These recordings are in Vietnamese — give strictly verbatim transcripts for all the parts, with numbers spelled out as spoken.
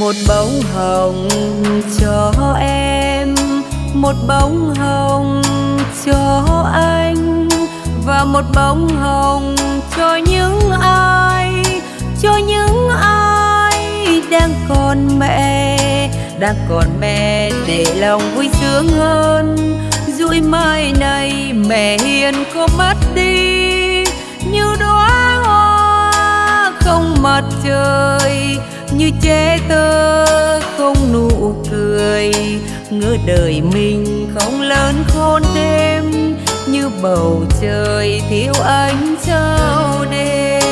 Một bông hồng cho em, một bông hồng cho anh, và một bông hồng cho những ai, cho những ai đang còn mẹ, đang còn mẹ để lòng vui sướng hơn. Dụi mai này mẹ hiền có mất đi, như đóa hoa không mặt trời, như trẻ thơ không nụ cười. Ngỡ đời mình không lớn khôn thêm, như bầu trời thiếu ánh sao đêm.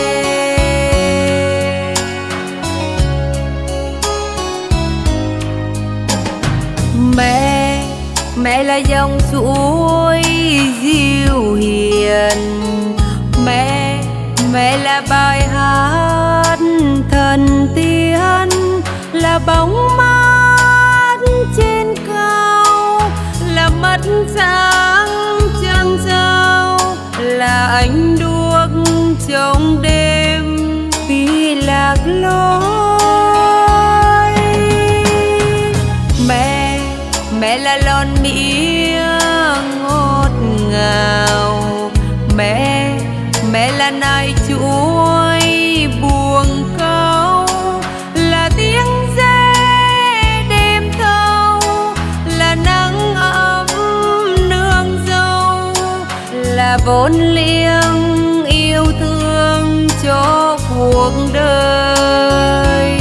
Mẹ, mẹ là dòng suối dịu hiền. Mẹ, mẹ là bài hát thần tiên, là bóng mát trên cao, là mắt sáng trăng sao, là ánh đuốc trong đêm khi lạc lối. Mẹ, mẹ là lon mía ngọt ngào. Mẹ, mẹ là nai chuối buông câu, là tiếng dê đêm thâu, là nắng ấm nương dâu, là vốn liêng yêu thương cho cuộc đời.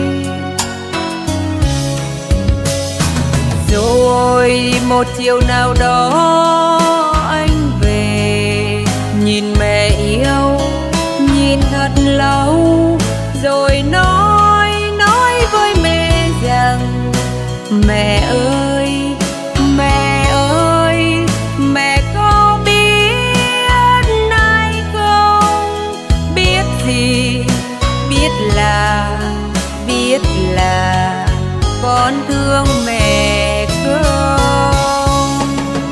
Rồi một chiều nào đó anh về, nhìn mẹ yêu, nhìn thật lâu, rồi nói, nói với mẹ rằng: mẹ ơi, mẹ ơi, mẹ có biết ai không? Biết gì? Biết là, biết là con thương mẹ không?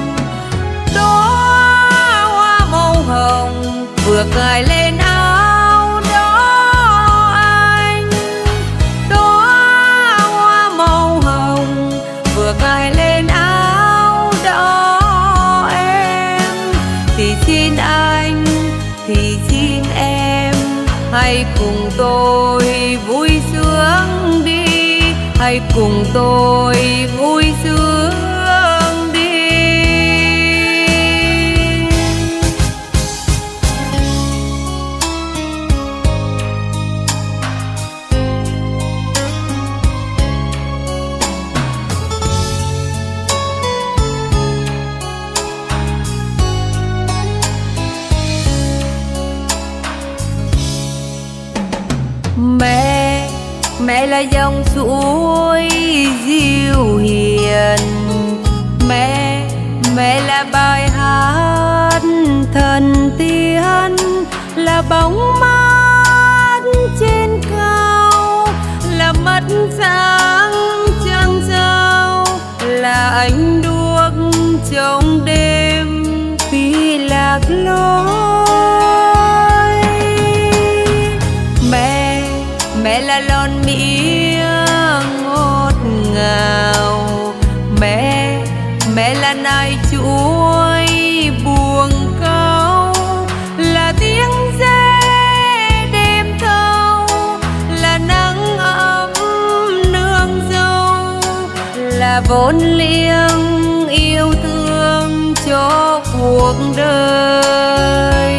Đóa hoa màu hồng vừa cài lên áo đó anh, đóa hoa màu hồng vừa cài lên áo đó em. Thì xin anh, thì xin em, hãy cùng tôi vui sướng đi, hãy cùng tôi vui sướng đi. Mẹ, mẹ là dòng suối dịu hiền. Mẹ, mẹ là bài hát thần tiên, là bóng mát trên cao, là mắt sáng trăng sao, là ánh đuốc trong đêm khi lạc lối. Mẹ, mẹ là lon mía ngọt ngào. Mẹ, mẹ là nai chuối buông câu, là tiếng dê đêm thâu, là nắng ấm nương dâu, là vốn liêng yêu thương cho cuộc đời.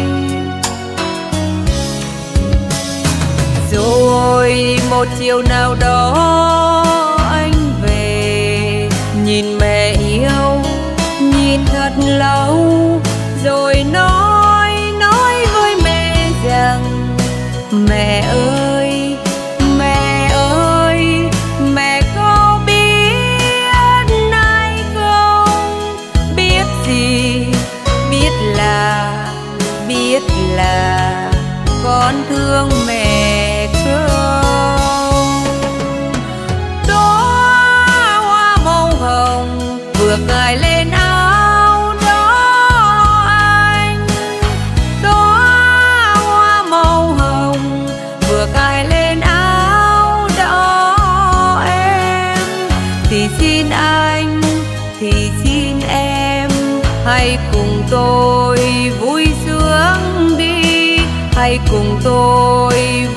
Rồi một chiều nào đó anh về, nhìn mẹ yêu, nhìn thật lâu, rồi nói, nói với mẹ rằng: mẹ ơi, mẹ ơi, mẹ có biết ai không? Biết gì? Biết là, biết là con thương mẹ không? Đóa hoa màu hồng vừa cài lên áo đó anh, đóa hoa màu hồng vừa cài lên áo đó cùng tôi